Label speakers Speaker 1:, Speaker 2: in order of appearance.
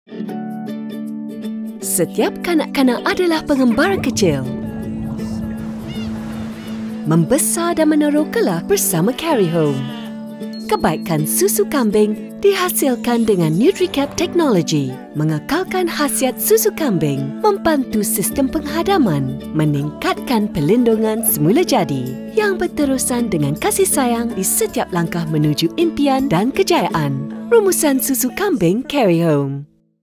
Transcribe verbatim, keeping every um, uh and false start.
Speaker 1: Setiap kanak-kanak adalah pengembara kecil. Membesar dan meneroka kelak bersama Carry Home. Kebaikan susu kambing dihasilkan dengan NutriCap teknologi, mengekalkan khasiat susu kambing, membantu sistem penghadaman, meningkatkan perlindungan semula jadi yang berterusan dengan kasih sayang di setiap langkah menuju impian dan kejayaan. Rumusan susu kambing Carry Home.